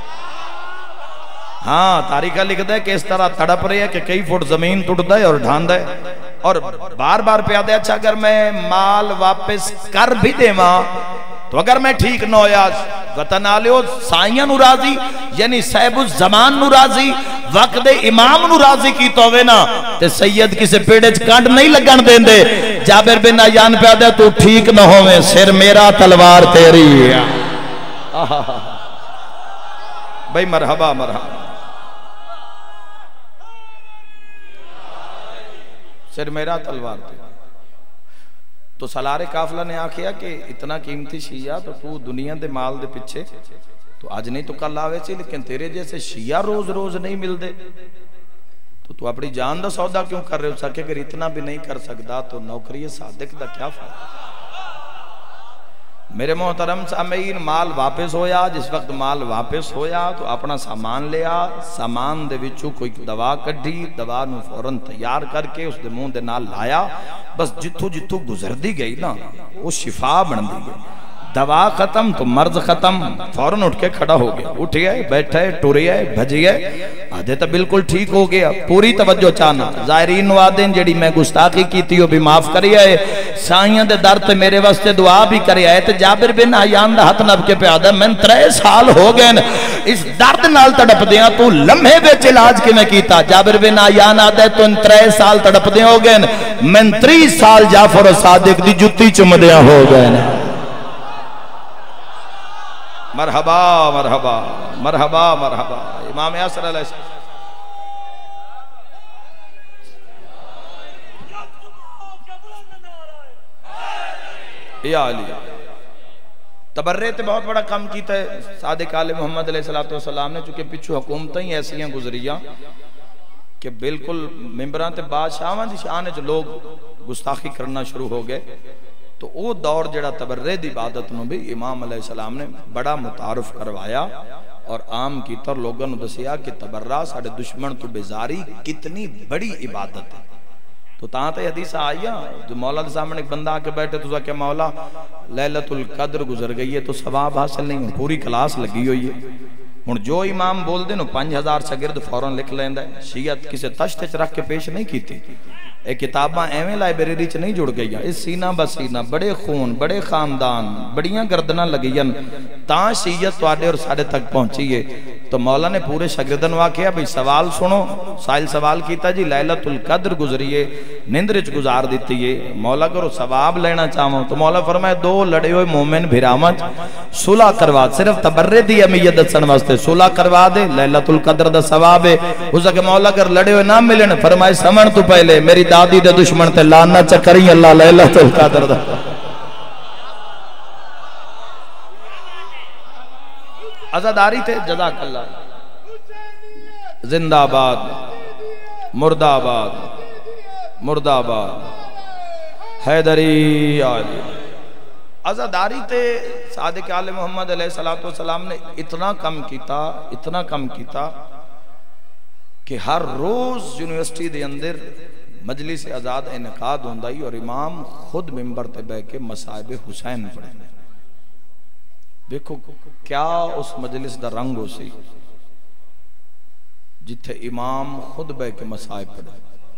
ہاں تاریخہ لکھ دے کہ اس طرح تڑپ رہی ہے کہ کئی فٹ زمین ٹوٹ دے اور ڈھان دے اور بار بار پیادے اچھا اگر میں مال واپس کر بھی دے ماں تو اگر میں ٹھیک نہ ہویا وطن آلیو سائیاں نو راضی یعنی صاحب الزمان نو راضی وقت امام نو راضی کی تو ہوئے نا تے سید کسے پیڑے چکانڈ نہیں لگن دیں دے. جابر بن حیان پیادے تو ٹھیک نہ ہوئے سر میرا تلوار تیری بھئی مرحبا مرحبا. سر میرا تلوار تھی. تو سالار قافلہ نے آکھیا کہ اتنا قیمتی شیعہ تو تو دنیا دے مال دے پچھے تو آج نہیں تو کل آوے چی لیکن تیرے جیسے شیعہ روز روز نہیں مل دے تو تو اپنی جان دا سودا کیوں کر رہے ہو. سکے اگر اتنا بھی نہیں کر سکتا تو نوکری صادق دا کیا فائدہ. میرے محترم سامعین مال واپس ہویا جس وقت مال واپس ہویا تو اپنا سامان لیا سامان دے وچوں کوئی دوا کڈھی دوا نو فوراں تیار کر کے اس دے منہ دے نال لایا بس جتھو جتھو گزر دی گئی نا وہ شفا بن دی گئی. دوا ختم تو مرض ختم فوراں اٹھ کے کھڑا ہو گیا اٹھ گئے بیٹھے ٹورے بھج گئے آدھے تو بالکل ٹھیک ہو گیا. پوری توجہ چاہنا زائرین وعدین جڑی میں گستاخی کی تھی وہ بھی معاف کری آئے سائیاں دے درد میرے واسطے دعا بھی کری آئے تے جابر بن حیان دا ہاتھ نب کے پیادہ میں ترے سال ہو گئے اس درد نال تڑپ دیاں تو لمحے بیچ علاج کے میں کیتا. جابر بن حیان آدھے تو ان ترے سال تڑپ دیاں ہو گئے میں تری سال جعفر و صادق دی جتی چم دیاں ہو گئے. مرحبا مرحبا مرحبا مرحبا. امام یاسر علیہ السلام یا علی تبرے تے بہت بڑا کام کیتا ہے صادق آل محمد علیہ السلام نے چونکہ پچھو حکومتیں ہی ایسی ہیں گزریاں کہ بالکل ممبران تے بادشاہاں دی شان ہے جو لوگ گستاخی کرنا شروع ہو گئے تو وہ دور جڑا تبرے دی عبادت نو بھی امام علیہ السلام نے بڑا متعارف کروایا اور عام کی طور لوگوں نے دسیا کہ تبرہ ساڑھے دشمن تو بیزاری کتنی بڑی عبادت ہے. تو تاں تے حدیث آیا جو مولا دے سامنے ایک بندہ آکے بیٹھے تو کہ مولا لیلۃ القدر گزر گئی ہے تو ثواب حاصل نہیں، پوری کلاس لگی ہوئی ہے. ہن جو امام بول دے نو پانچ ہزار شاگرد فوراں لکھ لیندا ہے. شیعت کسے تشت چ رکھ کے پیش نہیں کیتی. اے کتاباں ایویں لائبریری چ نہیں جڑ گئی. اس سینہ بسینہ بڑے خون بڑے خاندان بڑیاں گردناں لگیاں تاں شیعت تواڈے اور ساڈے تک پہنچی ہے. تو مولا نے پورے شاگردن واقعہ بھئی سوال سنو. سائل سوال کیتا جی لیلۃ القدر گزریے نیندر وچ گزار دیتی ہے مولا کرو ثواب لینا چاہوں تو مولا فرمائے دو لڑے ہوئے مومن بھراواں صلح کروا صرف تبرے دی اہمیت دسن واسطے صلح کروا دے لیلۃ القدر دا ثواب ہے. اس کہ مولا اگر لڑے ہوئے نہ ملن فرمائے سمن تو پہلے میری دادی دے دشمن تے لعنت چکری اللہ لیلۃ القدر دا. عزاداری تھے جزاک اللہ زندہ آباد مردہ آباد مردہ آباد حیدری آلی. عزاداری تھے صادق آل محمد علیہ السلام نے اتنا کم کیتا اتنا کم کیتا کہ ہر روز یونیورسٹی دے اندر مجلس آزاد انعقاد ہوندائی اور امام خود ممبر تے بے کے مصائب حسین پڑھے. دیکھو کیا اس مجلس دا رنگ ہو سی جتھے امام خود بے کے مصائب پڑھے.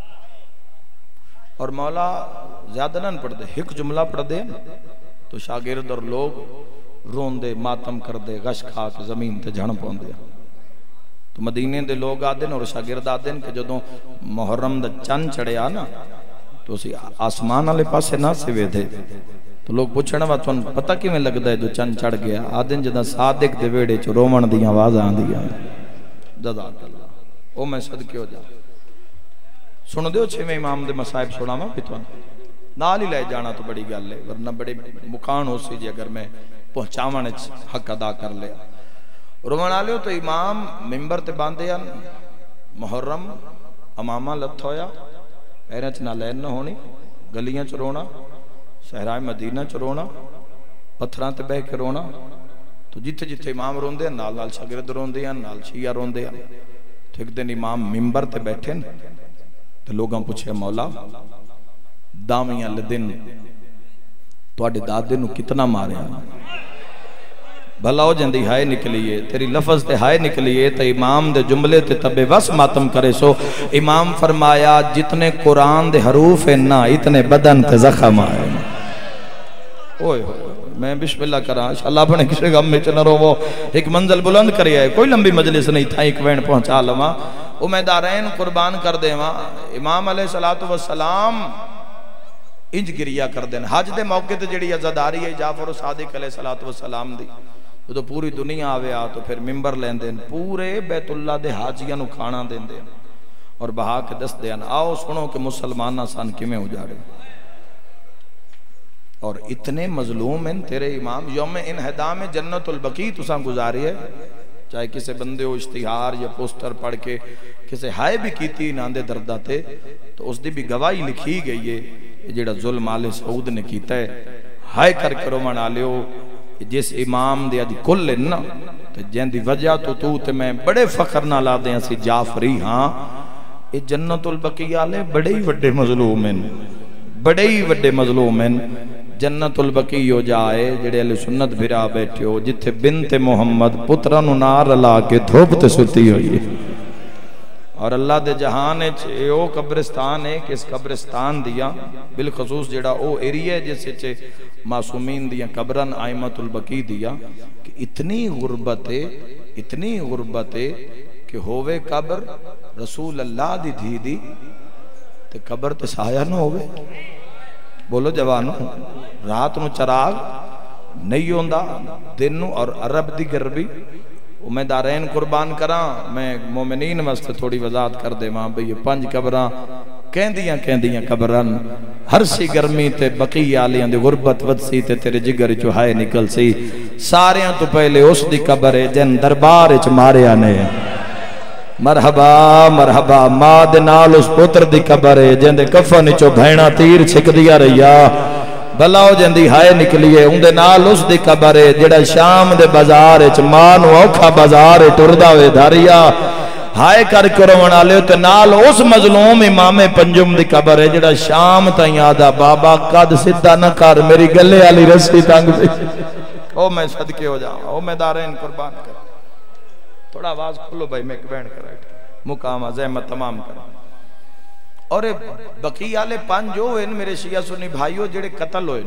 اور مولا زیادہ نہ پڑھ دے ایک جملہ پڑھ دے تو شاگرد اور لوگ رون دے ماتم کر دے غش کھا کے زمین تے جھڑ پون دے. تو مدینے دے لوگ آدھیں اور شاگرد آدھیں کہ جدوں محرم دا چند چڑھیا نا تو اسی آسمان والے پاسے نہ سوے دے تو لوگ پوچھنا وا تھن پتہ کیویں لگدا ہے جو چند چڑھ گیا آدھیں جدا صادق دے ویڑے چ رومن دیاں آواز آندیاں جزاک اللہ. او میں صدقے ہو جا سن دیو چھویں امام دے مصائب سناواں بھی تھن نال ہی لے جانا تو بڑی گل ہے ورنہ بڑے مکان ہو سی جی اگر میں پہنچاون وچ حق ادا کر لیا. رومن والےو تو امام ممبر تے باندھے ہیں محرم امامہ لت ہویا پیراں چ نہ لین نہ ہونی گلیاں چ رونا صحرائے مدینہ چ رونا پتھراں تے بہ کے رونا. تو جتھے جتھے امام روندے ہیں نال نال شاگرد روندے ہیں نال شیعہ روندے ہیں. تو ایک دن امام ممبر تے بیٹھے تو لوگاں پوچھے مولا دامیاں لدن تواڈے دادے نو کتنا ماریا بھلا ہو جندی ہائے نکلیے تیری لفظ تے ہائے نکلیے تے امام دے جملے تے تبے وس ماتم کرے سو. امام فرمایا جتنے قرآن دے حروف ہیں نا اتنے بدن تے زخم آئے. اوئے ہوئے میں بسم اللہ کراں انشاءاللہ اپنے کسی غم میں چنہ رو وہ ایک منزل بلند کری ہے کوئی لمبی مجلس نہیں تھا ایک وین پہنچا لما امیدارین قربان کر دے ماں. امام علیہ السلام انج گریا کر دیں حج دے موقع تے جڑی عزاداری ہے جعفر صادق علیہ السلام دی تو پوری دنیا آوے آ تو پھر ممبر لین دیں پورے بیت اللہ دے حاجیاں نو کھانا دیں دیں اور بہا کے دست دیں آؤ سنو کہ مسلمانہ سان کمیں ہو جا رہے اور اتنے مظلوم ہیں تیرے امام. یوم انہدام جنت البقیع تساں گزاری ہے چاہے کسے بندے ہو اشتہار یا پوسٹر پڑھ کے کسے ہائے بھی کیتی ناندے دردہ تے تو اس دی بھی گواہی لکھی گئی ہے جیڑا ظلم آل سعود نے کیتا ہے ہائے کر کے رومن آلیو جس امام دے دی کل نا تو جن دی وجہ تو تو تے میں بڑے فخر نہ لا دیں اسی جعفری ہاں یہ جنت البقیع آلے بڑے ہی وڈے مظلوم ہیں بڑے ہی وڈے مظلوم ہیں. جنت البقیع ہو جائے جڑے علی سنت بھرا بیٹھے ہو جتھے بنت محمد پترانو نار لا کے دھوپ تے ستی ہوئی ہے اور اللہ دے جہان ہے او قبرستان ہے کہ اس قبرستان دیا بالخصوص جڑا او ایریے جیسے چھے معصومین دیا قبرن آئمت البقیع دیا کہ اتنی غربت ہے اتنی غربت ہے کہ ہووے قبر رسول اللہ دی دھی دی تے قبر تے سایہ نہ ہووے. بولو جوانو رات نو چراغ نہیں ہوندہ دن نو اور عرب دی گربی امیدارین قربان کراں میں مومنین واسطے تھوڑی وضاحت کر دے ماں بھئی پانچ قبراں کہندیاں کہندیاں قبران ہر سی گرمی تے بقیع آلیاں دے غربت ودسی تے تیرے جگر چوہائے نکل سی ساریاں تو پہلے اس دی قبر ہے جن دربار اچ ماریا نے مرحبا مرحبا ماں دے نال اس پتر دی قبر ہے جندے کفن چو بھینا تیر چھک دیا رہیا بلاو جندی ہائے نکلیے ان دے نال اس دی قبر ہے جڑا شام دے بازار ہے ماں نو اوکھا بازار ہے ٹردہ ہوئے دھاریا ہائے کر کرو منا لے تے نال اس مظلوم امام پنجم دی قبر ہے جڑا شام تا یادا بابا قد سدھا نہ کر میری گلے والی رسی تنگ پہ او میں صدقے ہو جاؤں او میں دارین قربان کر تھوڑا آواز کھلو بھائی میں بینڈ کر رہا مقامہ زحمت تمام کر اور بقی آلے پانچ جو ہوئے میرے شیعہ سنی بھائیوں جڑے قتل ہوئے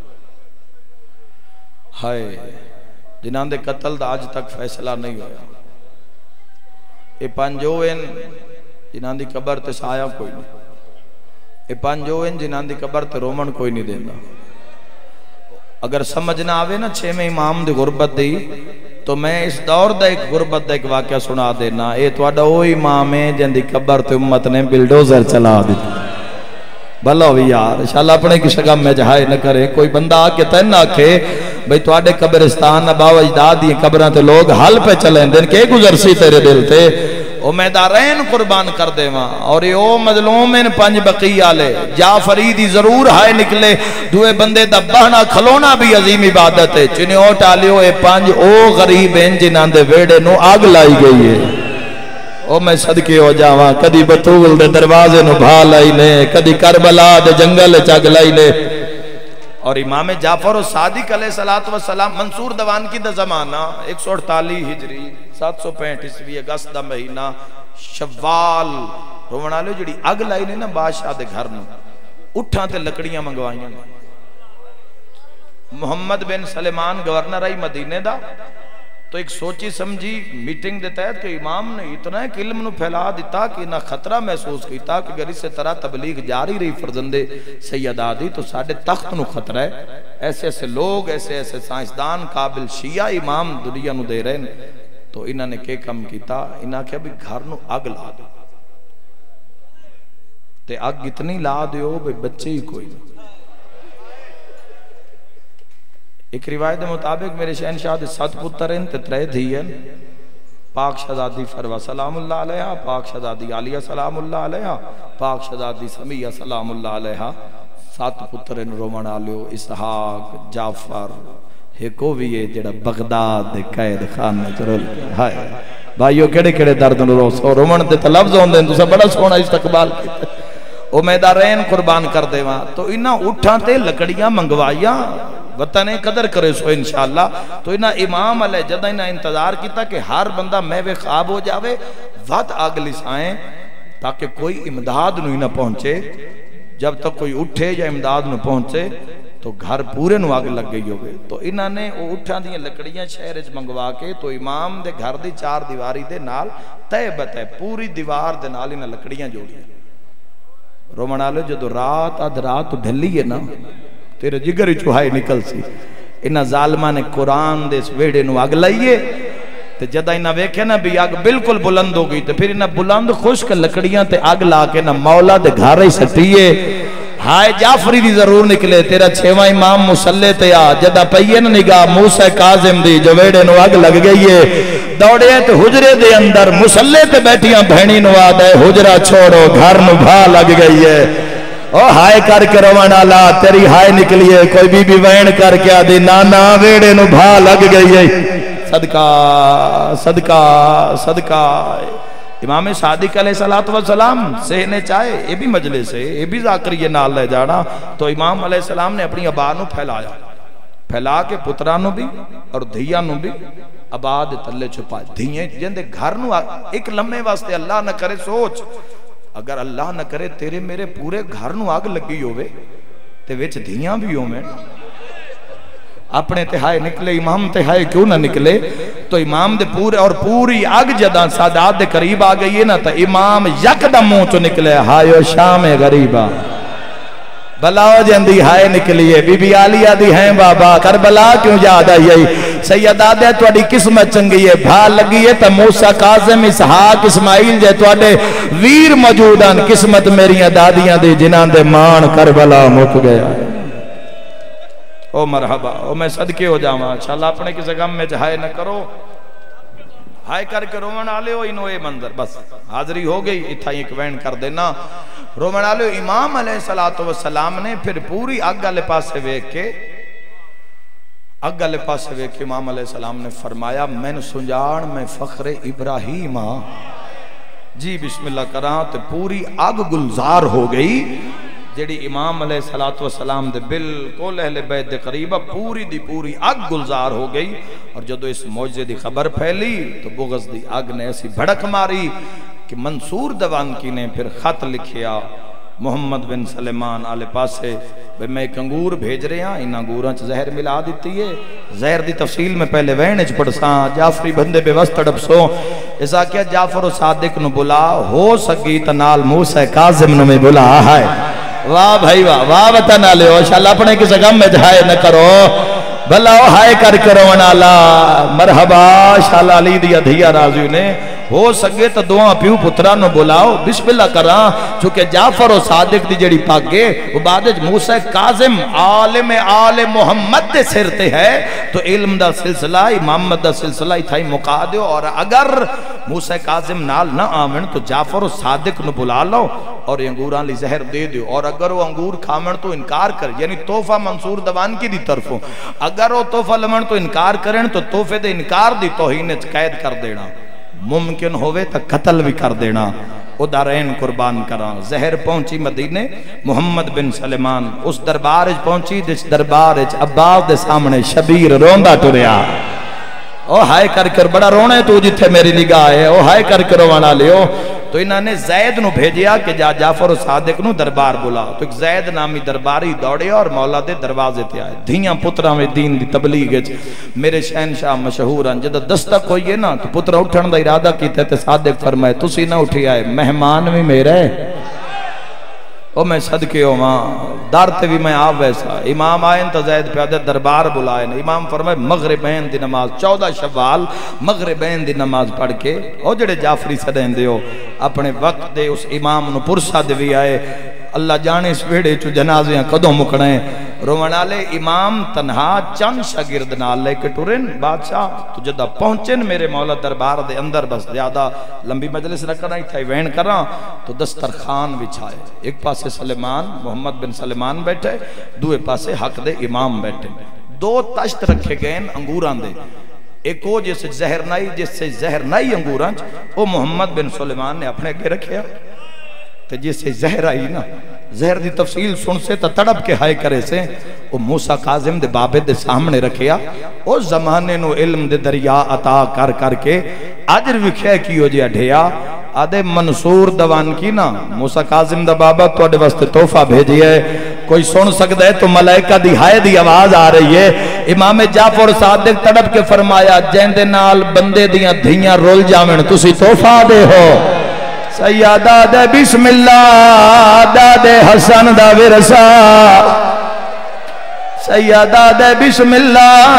ہائے جنہاں دے قتل دا آج تک فیصلہ نہیں ہویا اے پانچ جو ہوئے جنہاں دی قبر تے سایہ کوئی نہیں اے پانچ جو ہوئے جنہاں دی قبر تے رومن کوئی نہیں دینا اگر سمجھنا آوے نا چھے میں امام دی غربت دی تو میں اس دور دا ایک غربت دا ایک واقعہ سنا دینا اے توڑا وہ امام ہے جن دی قبر تے امت نے بلڈوزر چلا دیتا بھلا ہوئی یار انشاءاللہ اپنے کی شگم میں جہائے نہ کرے کوئی بندہ آکے تین نہ آکے بھئی توڑے قبرستان باو اجداد دی قبران تے لوگ حل پہ چلیں دن کہ گزر سی تیرے دل تے او میدارین قربان کر دے ماں اور یہ او مظلومین پنج بقی آلے جعفری دی ضرور ہائے نکلے دوے بندے دا بہنا کھلونا بھی عظیم عبادت ہے چنہیں او ٹالیو اے پنج او غریب ہیں جنہاں دے ویڑے نو آگ لائی گئی ہے او میں صدقے ہو جاواں کدی بطول دے دروازے نو بھا لائی لے کدی کربلا دے جنگل چگ لائی لے اور امام جعفر و صادق علیہ السلام منصور دوان کی دا زمانہ ایک سو اڑتالیس ہجری سات سو پینٹ عیسوی اگست دا مہینہ شوال رونا لو جڑی اگ لائی نے نا بادشاہ دے گھر نو اٹھاں تے لکڑیاں منگوائیاں محمد بن سلیمان گورنر آئی مدینے دا تو ایک سوچی سمجھی میٹنگ دیتا ہے کہ امام نے اتنا ایک علم نو پھیلا دیتا کہ نہ خطرہ محسوس کیتا کہ اگر اس سے طرح تبلیغ جاری رہی فرزندے سید آدھی تو ساڑھے تخت نو خطرہ ہے ایسے ایسے لوگ ایسے ایسے سائنسدان قابل شیعہ امام دنیا نو دے رہے ہیں تو انہوں نے کیا کم کیتا انہوں نے کہا بھی گھر نو اگ لا دو تے اگ اتنی لا دیو بھئی بچے ہی کوئی نہیں ایک روایت مطابق میرے شہنشاہ دے سات پتر ہیں تے ترے دھی ہیں پاک شہزادی فروا سلام اللہ علیہ پاک شہزادی عالیہ سلام اللہ علیہ پاک شہزادی سمیہ سلام اللہ علیہ سات پتر ہیں رومن آلیو اسحاق جعفر ایکو بھی ہے جڑا بغداد دے قید خانہ چرول ہائے بھائیو کڑے کڑے درد نو رو رومن تے تلفظ ہوندے ہیں تو سب بڑا سونا استقبال کیتا او میدارین قربان کر دے وہاں تو انہاں اٹھاں تے لکڑیاں منگوائیاں وطن قدر کرے سو انشاءاللہ تو انہاں امام علیہ جدہ انہاں انتظار کیتا کہ ہر بندہ میوے خواب ہو جاوے وقت آگ لسائیں تاکہ کوئی امداد نو ہی نہ پہنچے جب تک کوئی اٹھے یا امداد نو پہنچے تو گھر پورے نو آگ لگ گئی ہوگے تو انہاں نے اٹھاں دیاں لکڑیاں شہرج منگوا کے تو امام دے گھر دی چار دیواری دے نال تے بتے پوری دیوار دے نال انہاں لکڑیاں جوڑی رومنالو جدو رات آدھ رات ڈھلی ہے نا تیرے جگر ہی چوہائی نکل سی انہا ظالمہ نے قرآن دے اس ویڑے نو آگ لائیے تے جدہ انہا ویکھے نا بھی آگ بالکل بلند ہو گئی تے پھر انہا بلند خشک لکڑیاں تے آگ لا کے نا مولا دے گھر ہی سٹیے ہائے جعفری دی ضرور نکلے تیرا چھواں امام مسلح تے آ جدہ پئیے نا نگاہ موسیٰ کاظم دی جو ویڑے نو آگ لگ گئی ہے دوڑے تے حجرے دے اندر مسلح تے بیٹھیاں بہنی نو آدھے حجرہ چھوڑو گھر نو بھا لگ گئی ہے او ہائے کر کے روانا لا تیری ہائے نکلیے کوئی بی بی وین کر کے آدھی نانا ویڑے نو بھا لگ گئی ہے صدقہ صدقہ صدقہ امام صادق علیہ السلام سہنے چاہے یہ بھی مجلس ہے یہ بھی ذاکری نال لے جانا تو امام علیہ السلام نے اپنی ابانو پھیلایا پھیلا کے پترانو بھی اور دھیانو بھی آباد تلے چھپائے دھیئے جن دے گھر نو ایک لمحے واسطے اللہ نہ کرے سوچ اگر اللہ نہ کرے تیرے میرے پورے گھر نو آگ لگی ہوئے تے ویچ دھیاں بھی ہوں میں اپنے تہائے نکلے امام تہائے کیوں نہ نکلے تو امام دے پورے اور پوری آگ جدہ سادات دے قریب آ گئی ہے نا تو امام یک دم منہ تو نکلے ہائیو شام غریبہ بلاو جندی ہائے نکلیے بی بی آلیہ دی ہیں بابا کربلا کیوں یاد آئی سیدہ دے توڑی قسمت چنگی ہے بھا لگی ہے تا موسیٰ قاسم اسحاق اسماعیل جے توڑے ویر موجودان قسمت میری دادیاں دی جنان دے مان کربلا مک گیا ہے او مرحبا او میں صدقے ہو جاؤں انشاءاللہ اپنے کسی غم میں جہائے نہ کرو ہائے کر کے رومن آلے ہو انہوں اے منظر بس حاضری ہو گئی اتھا ایک وین کر دینا رومن آلے ہو امام علیہ السلام نے پھر پوری اگ والے پاسے ویکھ کے اگ والے پاسے ویکھ کے امام علیہ السلام نے فرمایا میں سنجان میں فخر ابراہیم ہاں جی بسم اللہ کراں تے پوری اگ گلزار ہو گئی جیڑی امام علیہ السلام دے بالکل اہل بیت دے قریبہ پوری دی پوری اگ گلزار ہو گئی اور جدو اس معجزے دی خبر پھیلی تو بغض دی اگ نے ایسی بھڑک ماری کہ منصور دوانکی نے پھر خط لکھیا محمد بن سلیمان آلے پاسے میں ایک انگور بھیج رہے ہیں ان انگوراں چ زہر ملا دیتی ہے زہر دی تفصیل میں پہلے وینج پڑھساں جعفری بندے بے وسط تڑپسوں ایسا کیا جعفر و صادق نو بلا ہو سکی تنال موسیٰ کاظم نو میں بلا ہے واہ بھائی واہ واہ وطن آلے ہو شاءاللہ اپنے کس غم میں جھائے نہ کرو بھلا ہو ہائے کر کرو منالا مرحبا شاءاللہ علی دیا دھیا رازیو نے ہو سکے تو دعا پیو پترا نو بلاؤ بسم اللہ کراں چونکہ جعفر و صادق دی جڑی پاگے وہ بعد موسیٰ کاظم عالم آل محمد دے سرتے ہے تو علم دا سلسلہ امامت دا سلسلہ اتھائی مقا دیو اور اگر موسیٰ کاظم نال نہ آمن تو جعفر و صادق نو بلا لو اور انگوران لی زہر دے دیو اور اگر وہ انگور کھامن تو انکار کر یعنی توفہ منصور دوان کی دی طرفوں اگر وہ توفہ لمن تو انکار کرن تو توفے دے انکار دی توہین قید کر دینا ممکن ہوئے تا قتل بھی کر دینا او دارین قربان کران زہر پہنچی مدینے محمد بن سلیمان اس دربارج پہنچی جس دربارج عباس دے سامنے شبیر روندہ ٹریا او ہائے کر کر بڑا رونے تو جتھے میری نگاہ ہے او ہائے کر کر روانا لیو تو انہوں نے زید نو بھیجیا کہ جا جعفر و صادق نو دربار بلا تو ایک زید نامی درباری دوڑے اور مولا دے دروازے تے آئے دھیاں پترہ میں دین دی تبلیغ ہے میرے شہنشاہ مشہور ہیں جدہ دستک ہوئی ہے نا تو پترہ اٹھن دا ارادہ کی تے صادق فرمائے تسی نہ اٹھی آئے مہمان بھی میرے او میں صدقے ہو ماں دارتے بھی میں آپ ویسا امام آئین تا زید پیادے دربار بلائیں امام فرمائے مغربین دی نماز چودہ شوال مغربین دی نماز پڑھ کے او جڑے جعفری صدین دے ہو اپنے وقت دے اس امام نو پرسا دے بھی آئے اللہ جانے اس ویڑے چو جنازیاں قدوں مکڑیں رومنالے امام تنہا چند شاگرد نال لے کے ٹورن بادشاہ تو جدہ پہنچن میرے مولا دربار دے اندر بس زیادہ لمبی مجلس نہ کرنا ہی تھا وین کرنا تو دسترخان بچھائے ایک پاسے سلیمان محمد بن سلیمان بیٹھے دوے پاسے حق دے امام بیٹھے دو تشت رکھے گئے انگوران دے ایک وہ جیسے زہر نائی جیسے زہر نائی انگوران وہ محمد بن سلیمان نے اپنے کے رکھیا تو جیسے زہر آئی نا زہر دی تفصیل سن سے تا تڑپ کے ہائے کرے سے وہ موسیٰ کاظم دے بابے دے سامنے رکھیا وہ زمانے نو علم دے دریا عطا کر کر کے آجر وکھے کیو جیا ڈھیا آدھے منصور دوان کی نا موسیٰ کاظم دا بابا تو اڈے واسطے توفہ بھیجی ہے کوئی سن سکتا ہے تو ملائکہ دی ہائے دی آواز آ رہی ہے امام جعفر صادق تڑپ کے فرمایا جین دے نال بندے دیاں دھیاں رول جامن تسی توفہ دے ہو سیادہ دے بسم اللہ دادے حسن دا ورسا سیادہ دے بسم اللہ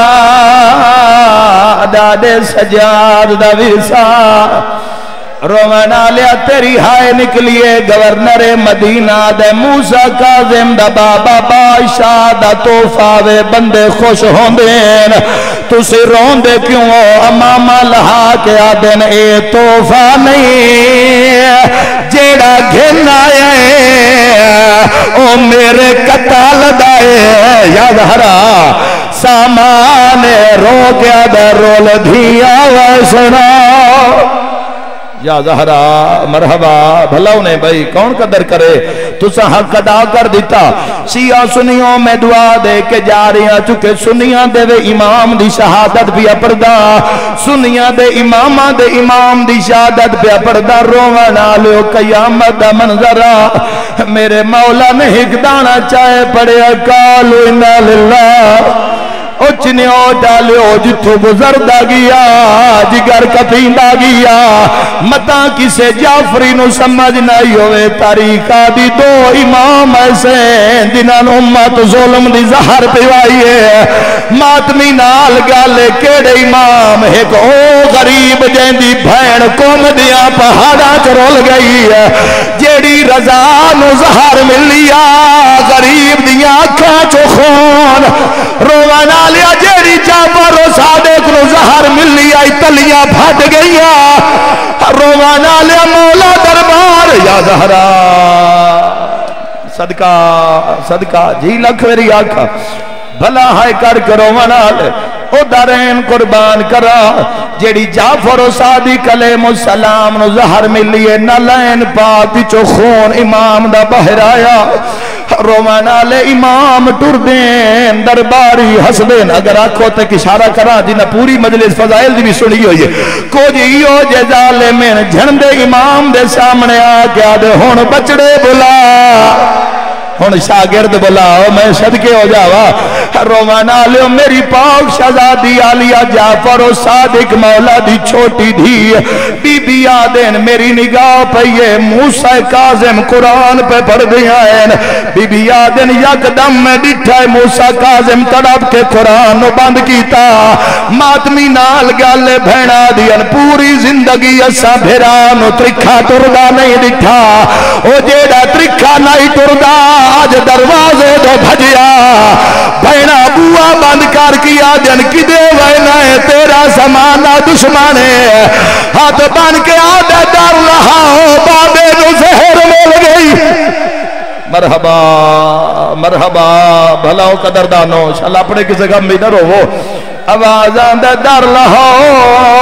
دادے سجاد دا ورسا رومنا لیا تیری ہائے نکلیے گورنر مدینہ دے موسیٰ کاظم دا بابا بادشاہ دا توفہ وے بندے خوش ہوں دین تو سے رون دے کیوں امامہ لہا کے آدن اے توفہ نہیں جیڑا گھن آئے او میرے قتال دائے یاد ہرا سامان رو گیا در رول دھیا ویسنا یا زہرا مرحبا بھلا انہیں بھائی کون قدر کرے تو سا حق ادا کر دیتا شیعہ سنیوں میں دعا دے کے جاریاں چکے سنیاں دے وے امام دی شہادت بھی اپردہ سنیاں دے امام دے امام دی شہادت بھی اپردہ رونا لو قیامت دا منظرہ میرے مولا نے ایک دانا چاہے پڑے کالو انا للہ اچھنیوں ڈالیو جتھو گزردہ گیا جگر کپیندہ گیا متا کسے جعفری نو سمجھ نہیں ہوئے تاریخہ دی دو امام ایسے دنان امت ظلم دی زہر پیوائیے ماتمی نال گالے کیڑے امام ایک او غریب جین دی بھین کوم دیا پہاڑا چرول گئی ہے جیڑی ازان و زہر ملیا غریب دیا آنکھاں چو خون روانا لیا جیڑی جعفر و صادق نو زہر ملیا تلیاں پھٹ گئیا روانا لیا مولا دربار یا زہرا صدقہ صدقہ جی لکھ میری آنکھا بھلا ہائے کر کرو منال او دارین قربان کرا جیڑی جعفر و صادق علیہ السلام نو زہر ملیے نلین پاک چو خون امام دا بہر آیا رومانا لے امام ٹر دین درباری ہس دین اگر آنکھوں تک اشارہ کرا جنہ پوری مجلس فضائل دی بھی سنی ہوئی ہے کو جیو جے ظالمین جھنڈے امام دے سامنے آگیا دے ہون بچڑے بلا ہون شاگرد بلاؤ میں صدقے ہو جاوا رومانا لیو میری پاک شہزادی آلیہ جعفر و صادق مولا دی چھوٹی دھی بی بی آدین میری نگاہ پہیے موسیٰ کاظم قرآن پہ پڑھ دیا ہے بی بی آدین یک دم میں ڈٹھائے موسیٰ کاظم تڑپ کے قرآن نو بند کیتا ماتمی نال گالے بھینا دیا پوری زندگی ایسا بھیرانو ترکھا ٹردہ نہیں ڈٹھا او جیڑا ترکھا نہیں ٹردہ آج دروازے دو بھجیا بھینا بوا بند کر کیا جن کی دے وینا ہے تیرا زمانہ دشمانے ہاتھ بند کے آدھے در رہا ہو بابے نو زہر مل گئی مرحبا مرحبا بھلاؤ قدردانو شاءاللہ اپنے کسی غم بھی نہ رو آوازاں دے در لہو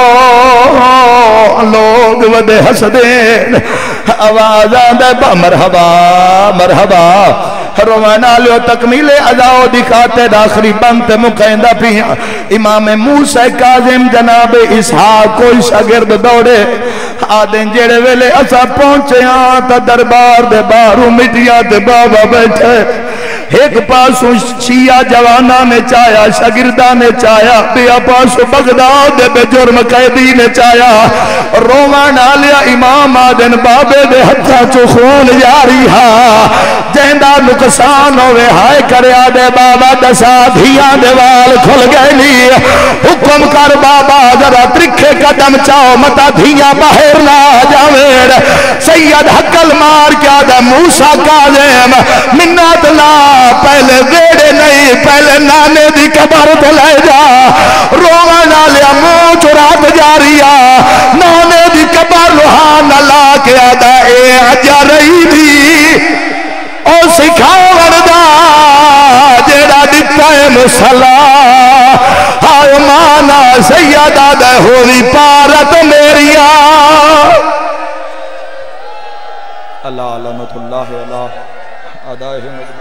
لوگ ودے حسدین آوازاں دے با مرحبا مرحبا روانا لیو تکمیل اداؤ دکھاتے داخری بنت مقیندہ پیا امام موسیٰ کاظم جناب اسحاق کوئی شاگرد دوڑے آدھیں جیڑے ویلے اسا پہنچے ہاں تا دربار دے بارو مٹیا دے بابا بیٹھے ایک پاسو شیعہ جوانا نے چایا شاگردہ نے چایا بیا پاسو بغداد بے جرم قیدی نے چایا رومان آلیا امام آدن بابے دے ہتھا چو خون جاری ہاں جہندہ نقصان ہوئے ہائے کرے آدھے بابا دسا دھیاں دیوال کھل گئے لی حکم کر بابا ذرا ترکھے قدم چاہو متا دھیاں باہر نہ جاویر سید حقل مار کیا دے موسیٰ کاظم منت لا پہلے ویڑے نہیں پہلے نانے دی قبر دلائے جا رونا لیا منہ چرات جاریا نانے دی قبر لوہان لا کے آدھا اے اجا رہی دی او سکھا وردہ جیڑا دیتا ہے مسلح آئے مانا سیدہ دے ہوئی پارت میریا اللہ علامت اللہ اللہ آدھائے مجمع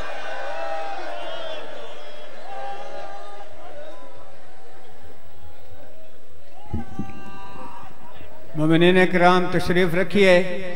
مومنین اکرام تشریف رکھیے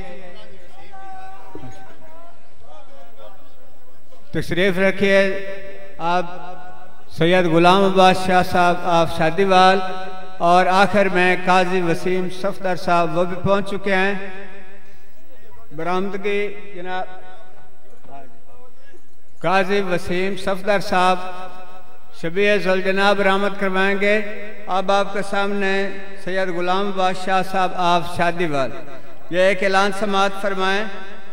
تشریف رکھیے آپ سید غلام عباس شاہ صاحب آپ شادی وال اور آخر میں قاضی وسیم صفدر صاحب وہ بھی پہنچ چکے ہیں برآمدگی جناب قاضی وسیم صفدر صاحب شبیہ ذوالجناب برآمد کروائیں گے اب آپ کے سامنے سید غلام عباس شاہ صاحب آپ شادی وال یہ ایک اعلان سماعت فرمائیں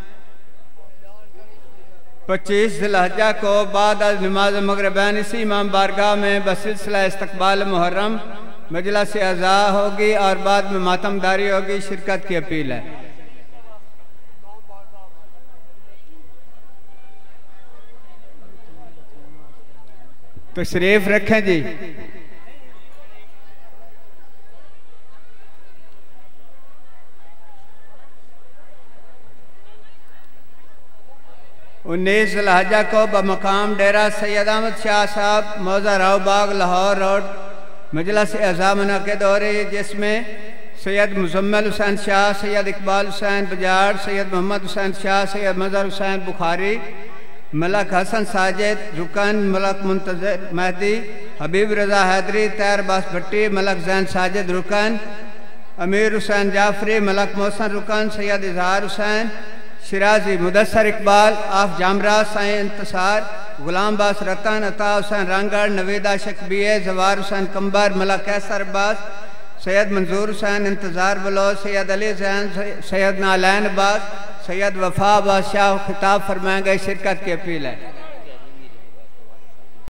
پچیس ذی الحجہ کو بعد از نماز مغربین اسی امام بارگاہ میں بسلسلہ استقبال محرم مجلس عزا ہوگی اور بعد میں ماتم داری ہوگی شرکت کی اپیل ہے تشریف رکھیں جی انیس ذی الحجہ کو بمقام ڈیرہ سید احمد شاہ صاحب موزہ راؤ باغ لاہور روڈ مجلس عزا منعقد ہو رہی ہے جس میں سید مزمل حسین شاہ سید اقبال حسین بجاڑ سید محمد حسین شاہ سید مظہر حسین بخاری ملک حسن ساجد رکن ملک منتظر مہدی حبیب رضا حیدری طاہر عباس بھٹی ملک زین ساجد رکن امیر حسین جعفری ملک محسن رکن سید اظہار حسین شرازی مدثر اقبال آف جامرہ سائیں انتصار غلام باس رتن عطا حسین رنگڑ نویدہ شکبیہ زوار حسین کمبر ملک قیصر عباس سید منظور حسین انتظار بلوچ سید علی زین سید نالین عباس سید وفا بادشاہ خطاب فرمائیں گے، شرکت کی اپیل ہے۔